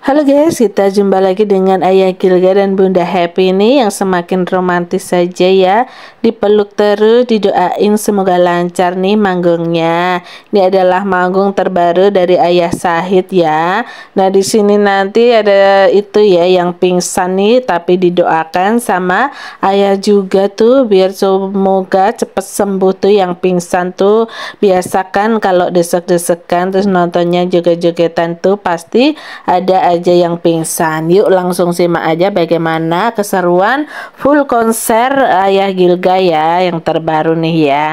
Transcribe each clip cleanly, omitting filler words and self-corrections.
Halo guys, kita jumpa lagi dengan Ayah Gilga dan Bunda Happy ini yang semakin romantis saja ya. Dipeluk terus, didoain semoga lancar nih manggungnya. Ini adalah manggung terbaru dari Ayah Sahid ya. Nah, di sini nanti ada itu ya yang pingsan nih, tapi didoakan sama Ayah juga tuh biar semoga cepet sembuh tuh yang pingsan tuh. Biasakan kalau desek-desekan terus nontonnya joget-jogetan tuh pasti ada aja yang pingsan. Yuk langsung simak aja bagaimana keseruan full konser Ayah Gilga ya yang terbaru nih ya.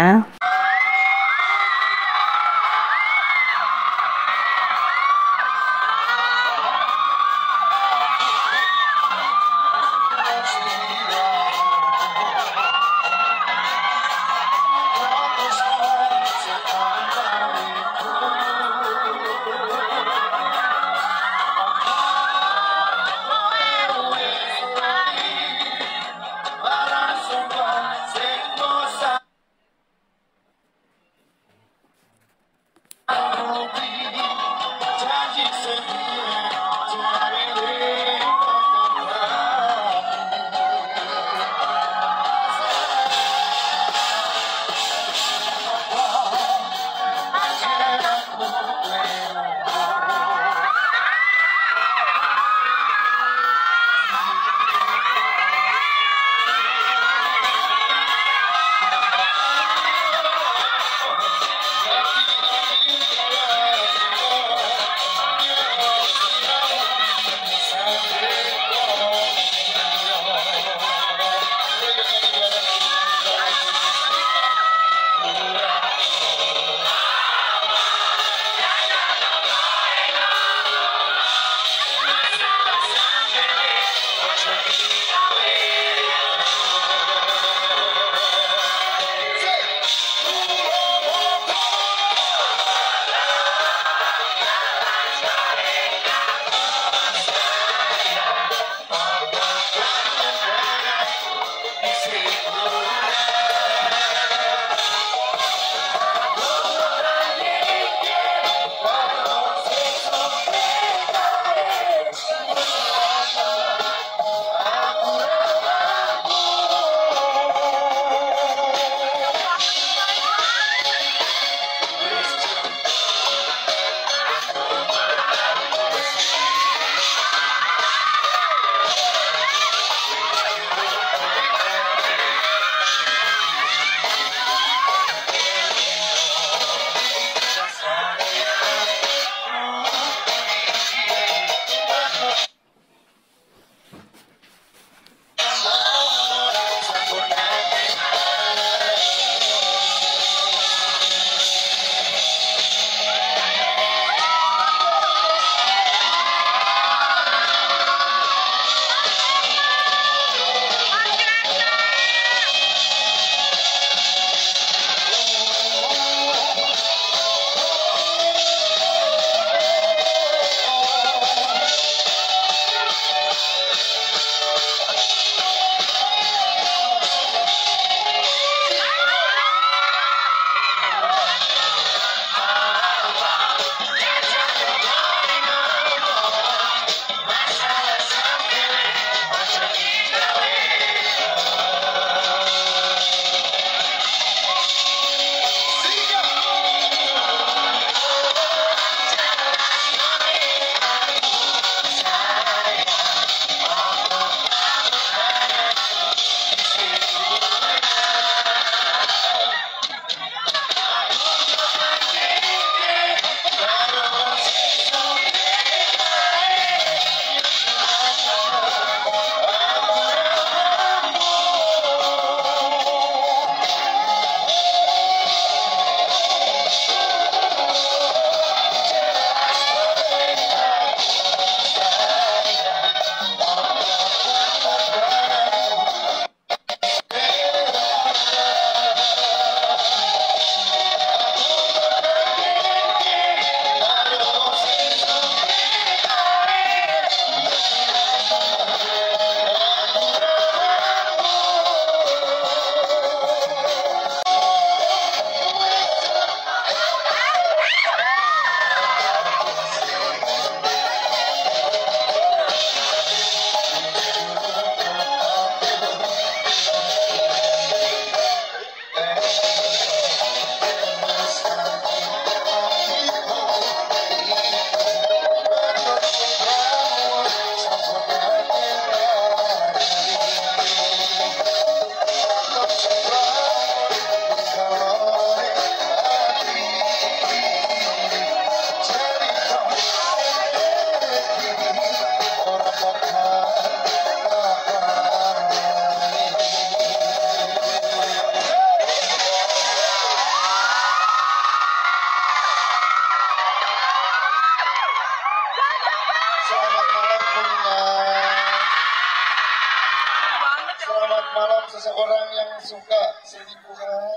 seseorang yang suka selingkuhan.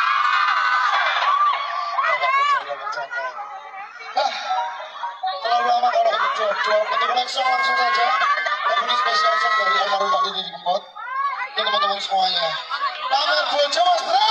Bercanda. Nah, terlalu lama kalau untuk jodoh. Untuk next song langsung saja. Lagu ini spesial song dari almarhum Pak Didi Kempot. Ini teman-teman semuanya. Pamer bojo Mas Bro.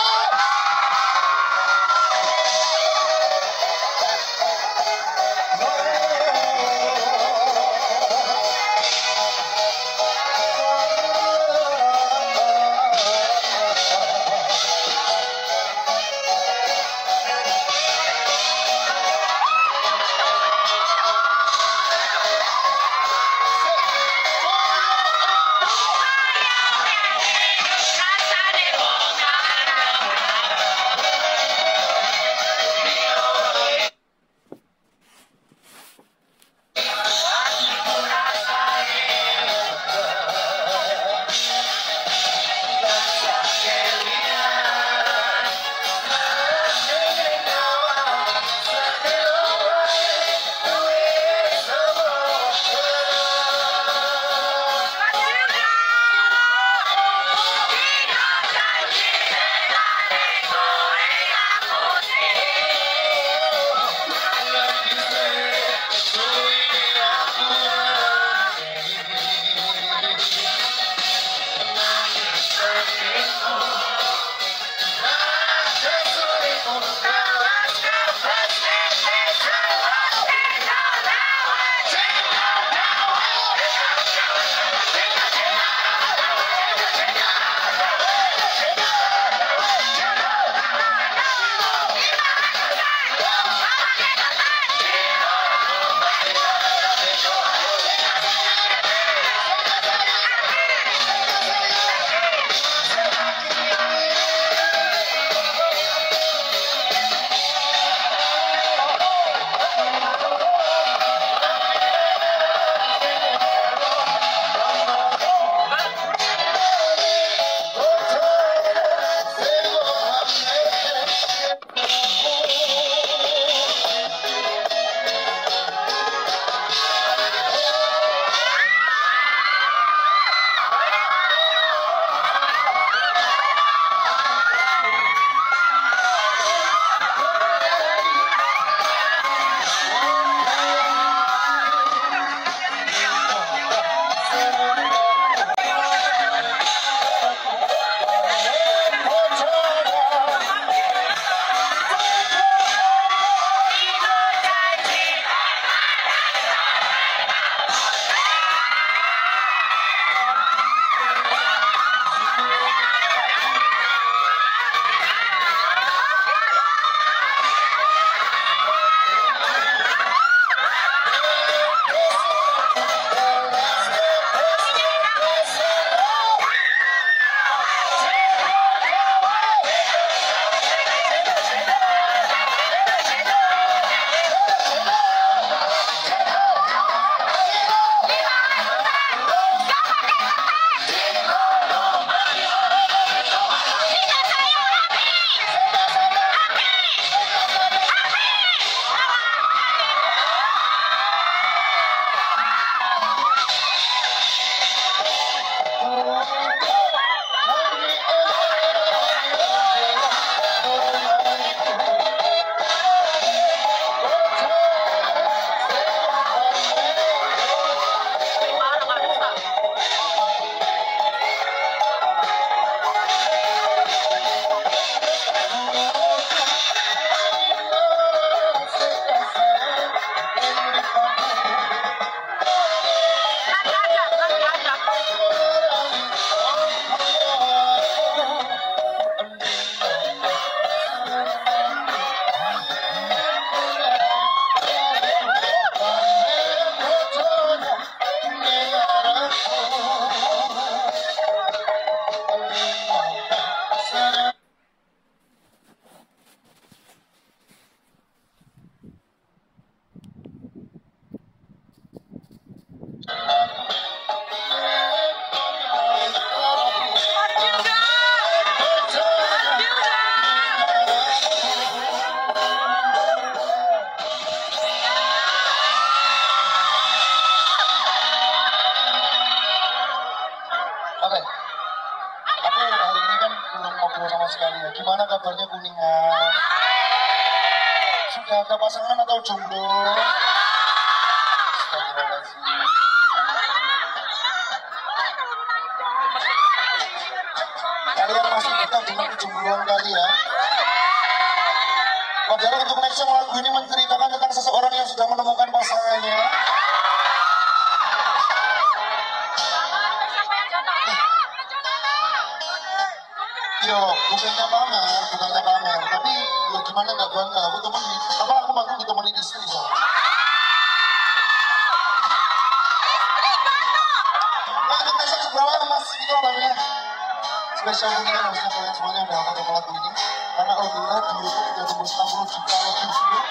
Gimana kabarnya Kuningan? Sudah ada pasangan atau jomblo? Astagfirullahaladzim. Kalian masih betah dengan kejombloan kali ya? Padahal untuk next song lagu ini menceritakan tentang seseorang yang sudah menemukan pasangannya. Yo, bukannya pamer, tapi yo gimana nggak bangga, aku manggung ditemenin istri soalnya. Nah, untuk next song sebelah mas, itu orangnya spesial Kuningan, harusnya kalian semuanya udah hafal lagu ini. Karena alhamdulillah di YouTube udah tembus 60 juta lebih view.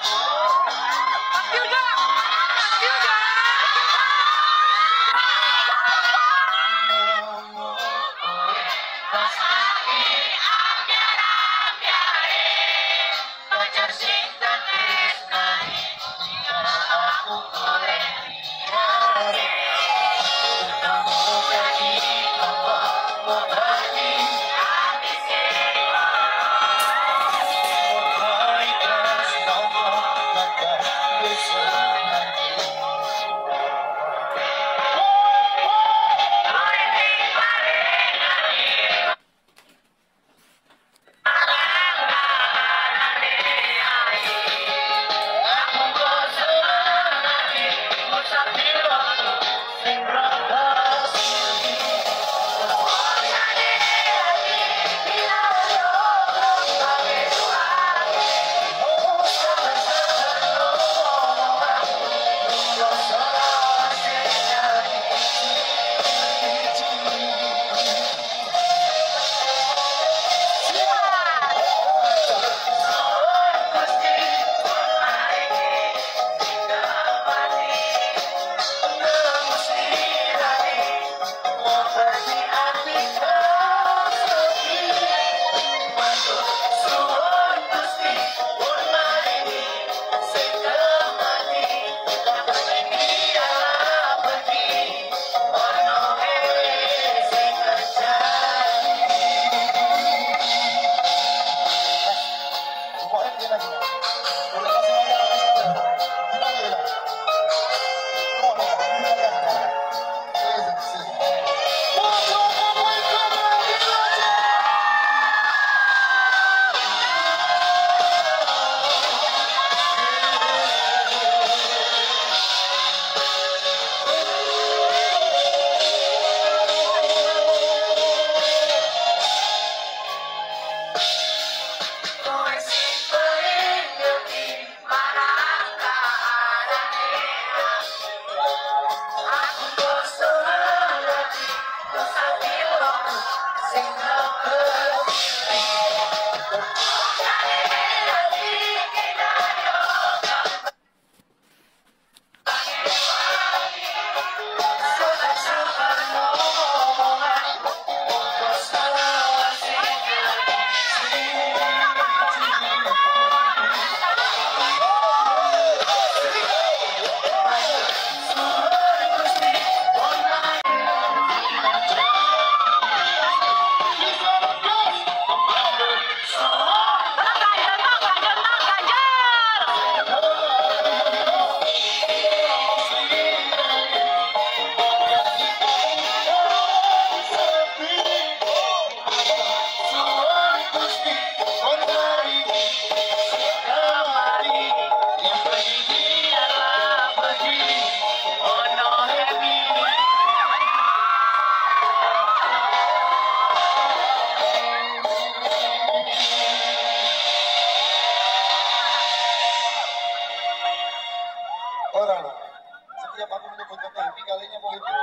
Setiap aku menyebut kata happy kalinya mau itu.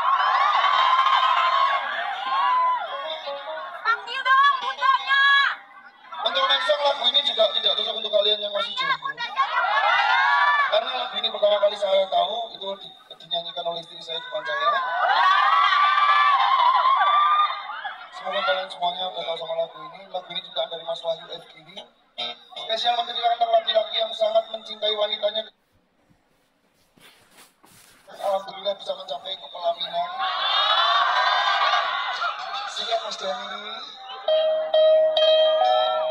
Panggil dong bundanya. Untuk next song lagu ini juga tidak cocok untuk kalian yang masih jomblo. Karena lagu ini pertama kali saya tahu itu dinyanyikan oleh istri saya, bukan saya. Semoga kalian semuanya udah tahu sama lagu ini. Lagu ini juga dari Mas Wahyu FKD. Spesial menceritakan tentang laki-laki yang sangat mencintai wanitanya. Alhamdulillah bisa mencapai ke pelaminan. Siap Mas Dani.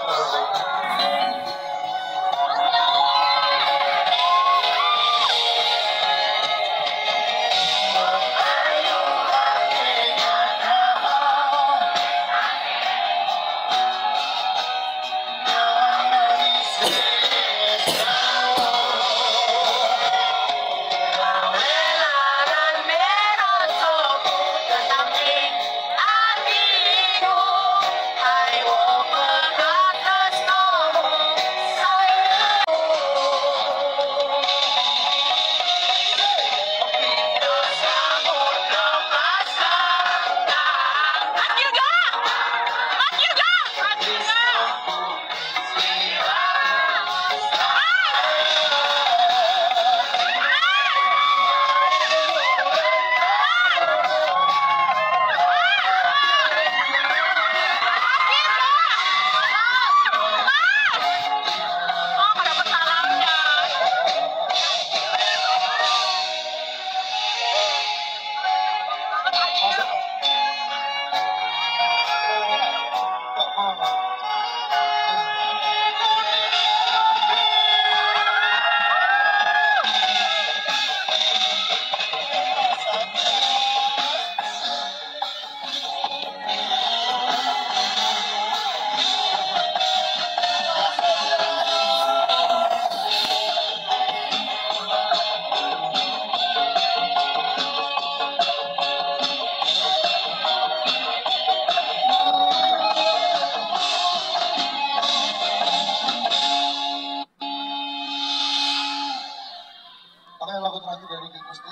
Apa yang lagu terakhir dari King Gusti?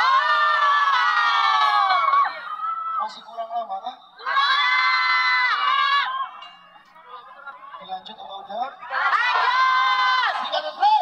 Masih kurang lama kan? Dilanjut apa udah? Singkat dan play!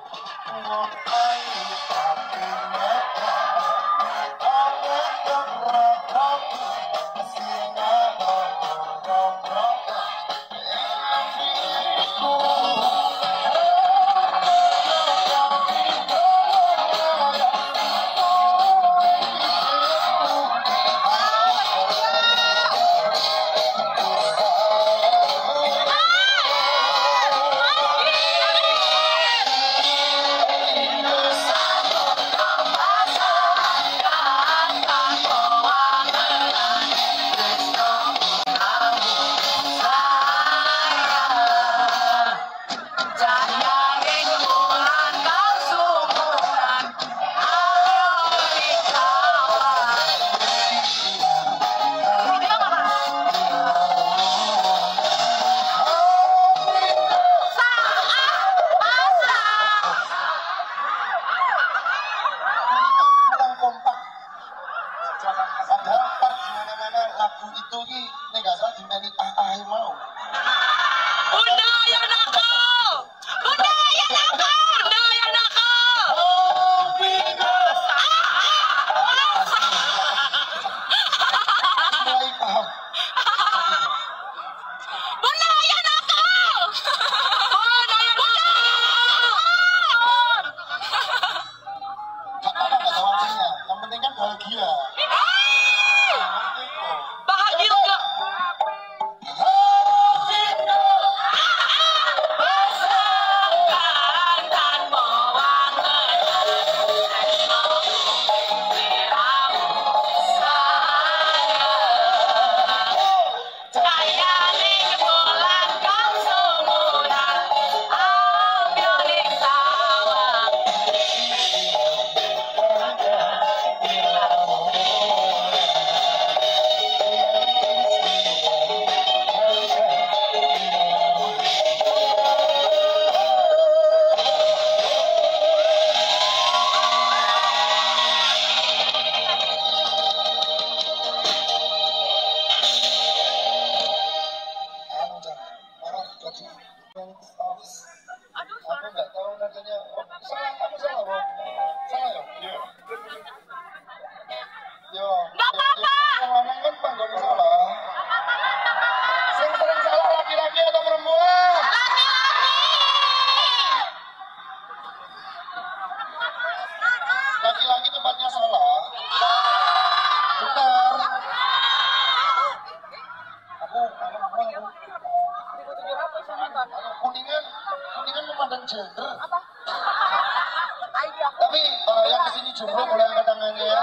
Laki-laki tempatnya salah. Benar. Aku Kuningan memandang gender. Apa? Ayah. Tapi yang kesini jomblo boleh angkat tangannya ya.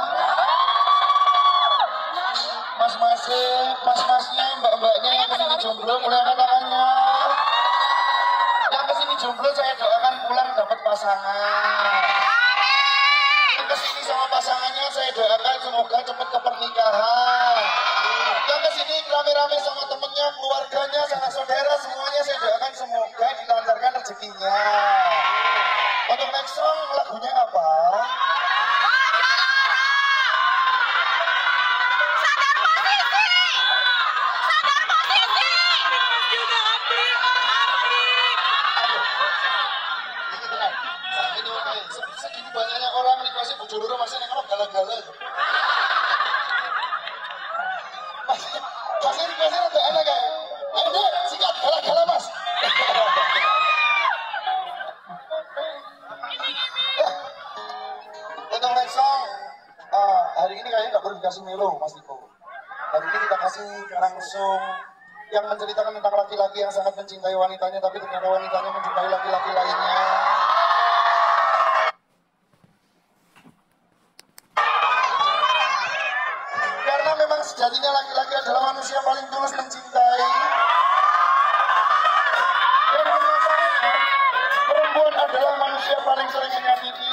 Mas-masnya, mbak-mbaknya yang kesini jomblo boleh angkat tangannya. Yang kesini jomblo saya doakan pulang dapat pasangan. Yang kesini sama pasangannya saya doakan semoga cepat ke pernikahan. Yang kesini rame-rame sama temennya, keluarganya, sanak saudara semuanya saya doakan semoga dilancarkan rezekinya. Untuk next song lagunya apa? Segini banyaknya orang dikasih bujururo masih nengok gala-gala. Masih dikasih ada anak kayak. Ayo deh, sikat gala-gala mas. Untuk next song, hari ini kayaknya nggak perlu dikasih melo mas Niko. Hari ini kita kasih langsung yang menceritakan tentang laki-laki yang sangat mencintai wanitanya, tapi ternyata wanitanya mencintai laki-laki lainnya. Karena memang sejatinya laki-laki adalah manusia paling tulus mencintai. Dan kenyataannya, perempuan adalah manusia paling sering menyakiti.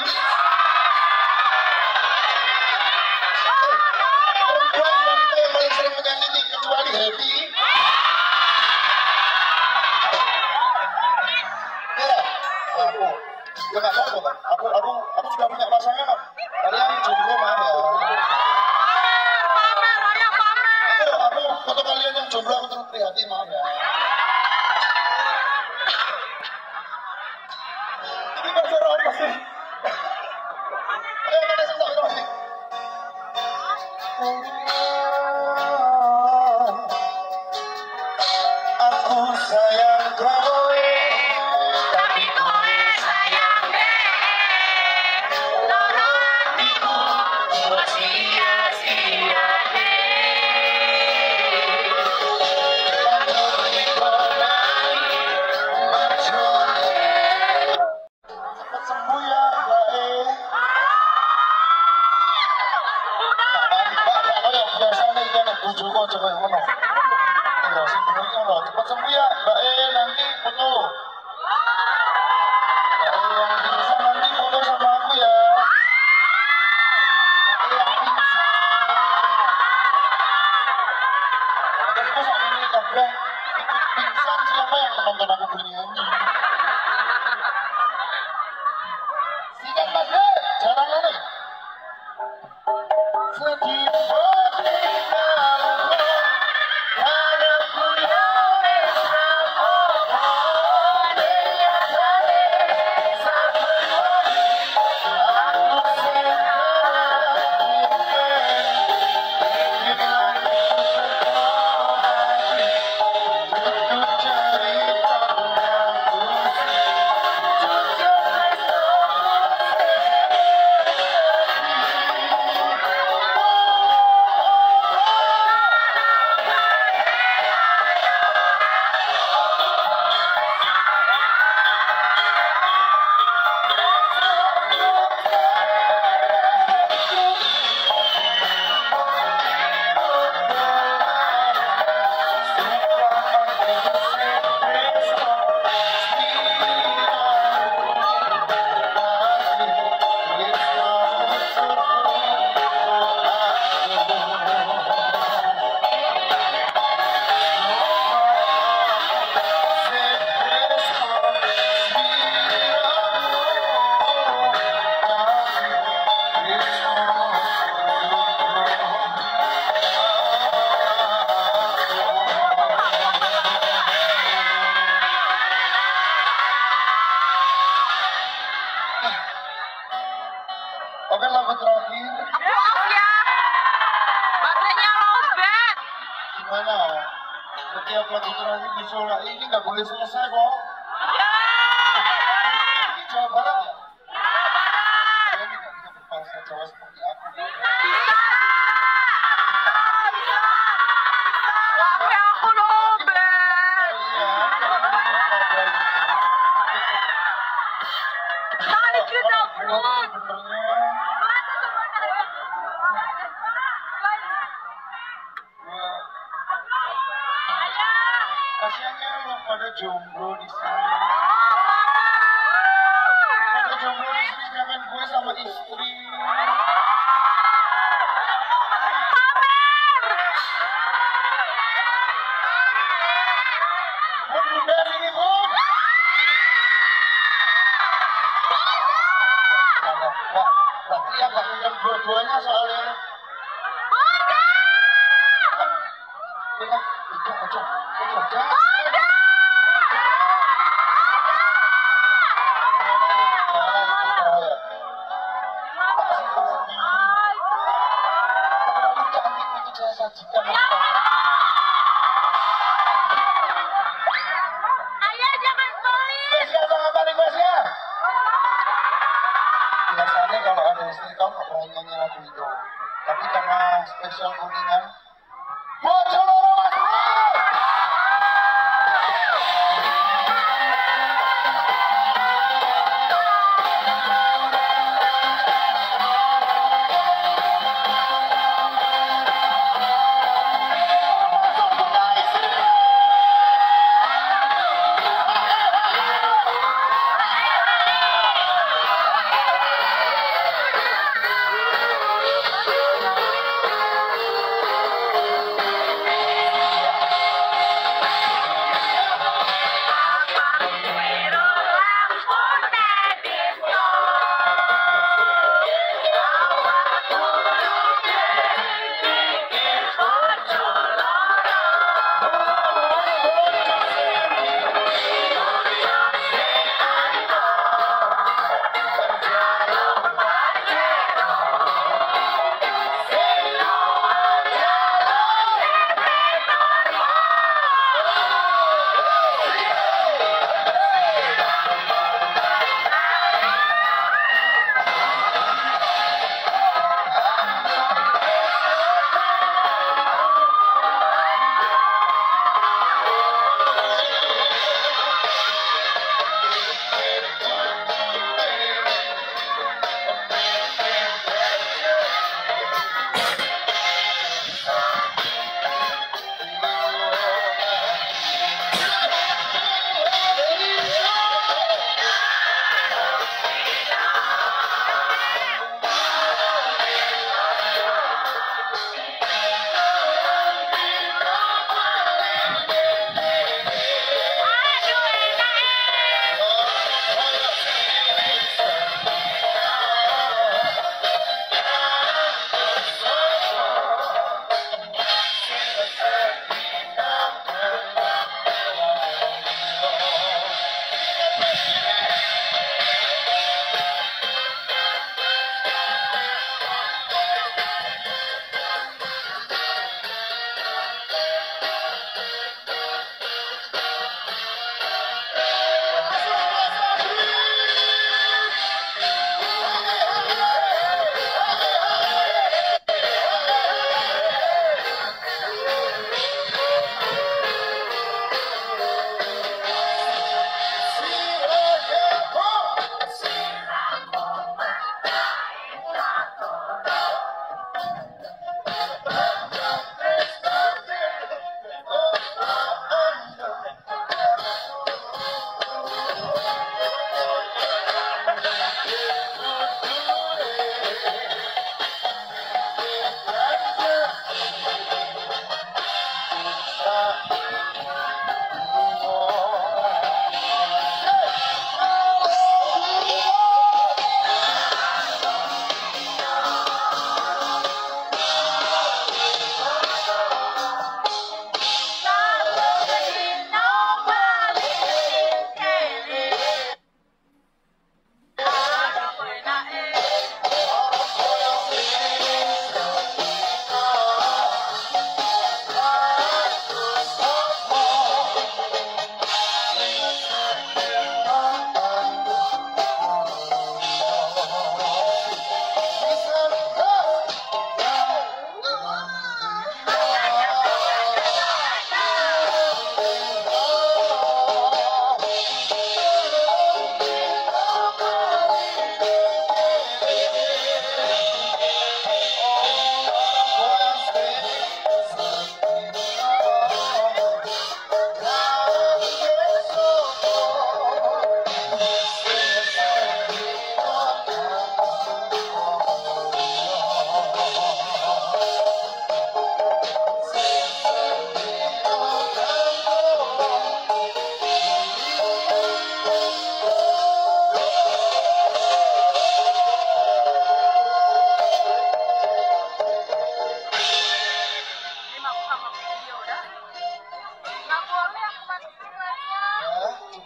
Perempuan wanita yang paling sering menyakiti kecuali Happy. Ya, aku. Ya nggak tahu kan. Aku sudah punya pasangan. Kalian jomblo maaf ya. Aku untuk kalian yang jomblo aku turut prihatin maaf ya. Ini pacar apa sih? Ayo kita sentak itu sih. Aku sayang kowe, tapi kowe sayang dek. Loro iku sia-sia cepet sembuh ya Mbak E. Mbak kaya biasanya iki nek bojoku aja kaya ngono. Ya sing bener ngono, cepet sembuh ya Mbak E, nanti foto. Mbak E yang bisa nanti foto sama aku ya. Mbak E yang bisa. Terus kok sak ini kabeh ikut pingsan siapa yang menonton aku bernyanyi? Sikat Mas E, jarang nih. Sedih tinggalmu, harapku yang Oke, lagu terakhir. Maaf ya. Baterainya lowbat. Gimana? Setiap lagu terakhir disolak ini nggak boleh selesai kok. Ini Jawa Barat ya? Kalian tidak bisa berbahasa Jawa seperti aku. Tapi aku lowbat. Iya, jomblo di sini. Ada jomblo di sini, sedangkan gue sama istri. Bunda sini, Bun. Wah, iya gak ngundang dua-duanya soalnya. Ayah jangan pelit. Biasanya kalau ada istri kamu gak pernah nyanyi lagu itu, tapi karena spesial kuningan buat seluruh Mas Bro.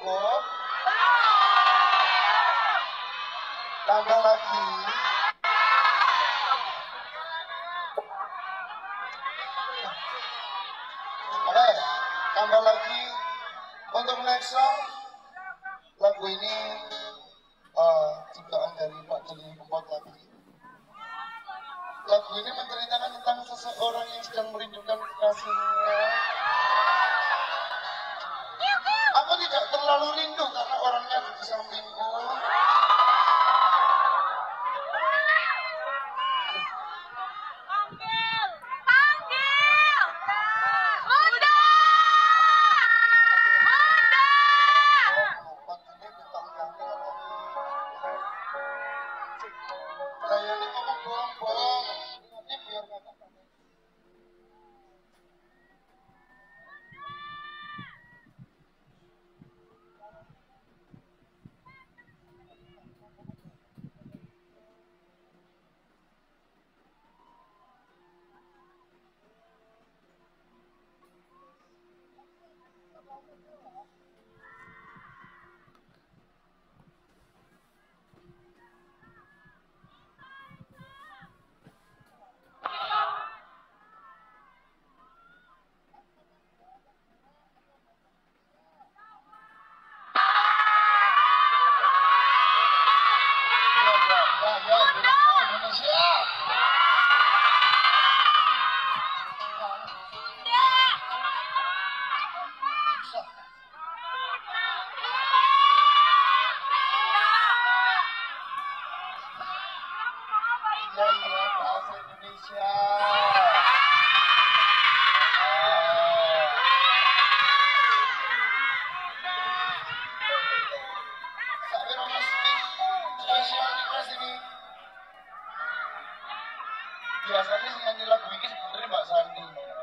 cukup? Tambah lagi. Oke, tambah lagi. Untuk next song, lagu ini ciptaan dari Pak Jeli Kempot lagi. Lagu ini menceritakan tentang seseorang yang sedang merindukan kekasihnya. Aku tidak terlalu rindu karena orangnya ada di sampingku. Saya ini ngomong bohong-bohong, nanti biar katakan. Bahasa Indonesia. Saya mesti spesial request ini. Biasanya sih nyanyi lagu ini sebenarnya Mbak Sandi.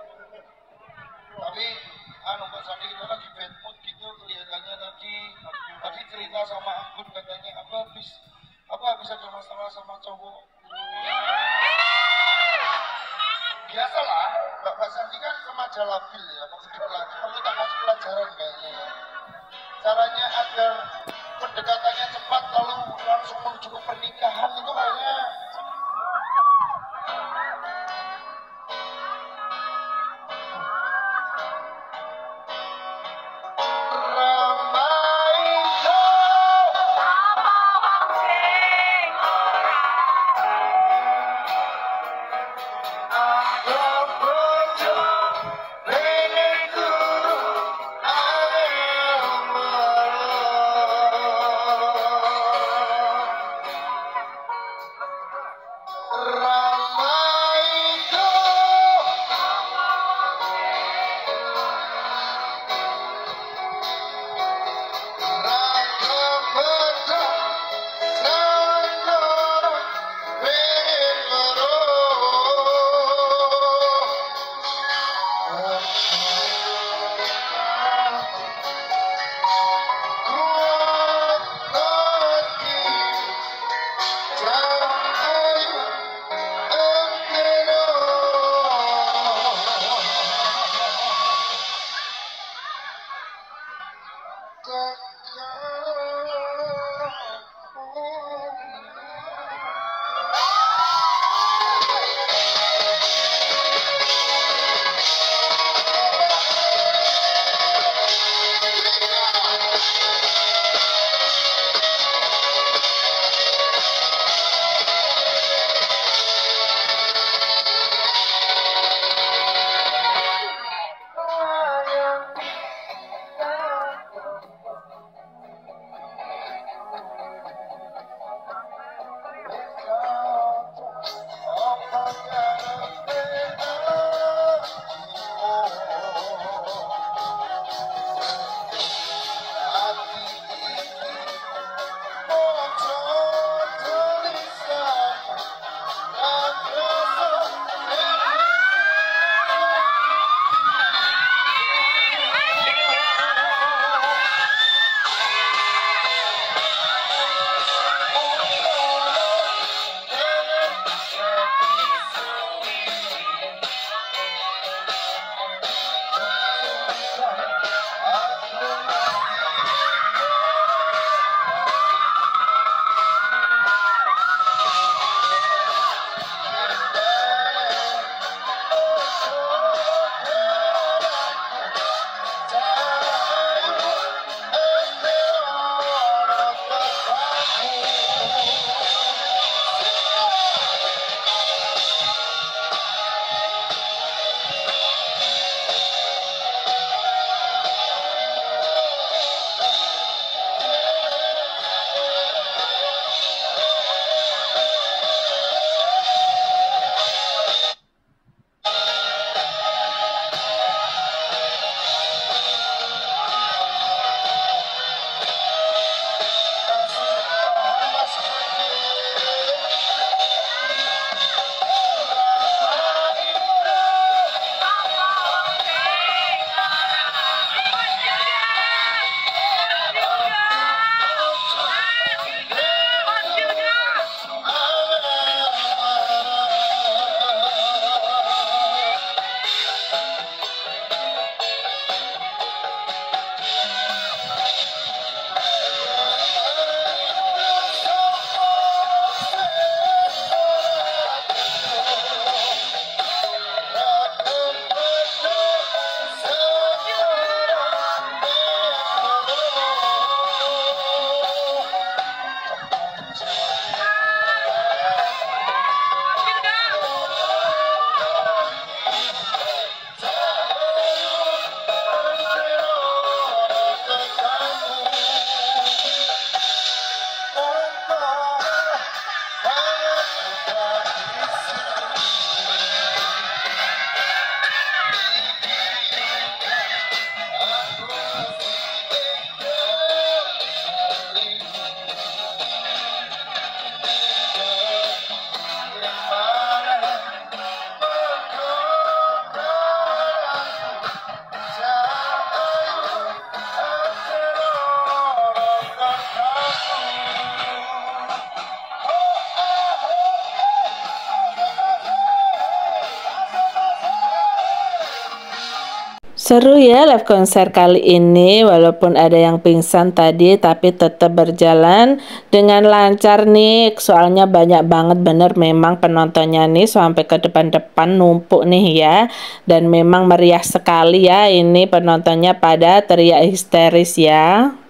Tapi Mbak Sandi kita lagi bad mood gitu kelihatannya tadi cerita sama Anggun katanya apa habis ada masalah sama cowok. Biasalah, Mbak Sandi kan remaja labil ya, perlu tak kasih pelajaran kayaknya ya. Caranya agar pendekatannya cepat lalu langsung menuju ke pernikahan itu kayaknya Seru ya live konser kali ini, walaupun ada yang pingsan tadi tapi tetap berjalan dengan lancar nih, soalnya banyak banget bener memang penontonnya nih sampai ke depan-depan numpuk nih ya, dan memang meriah sekali ya, ini penontonnya pada teriak histeris ya.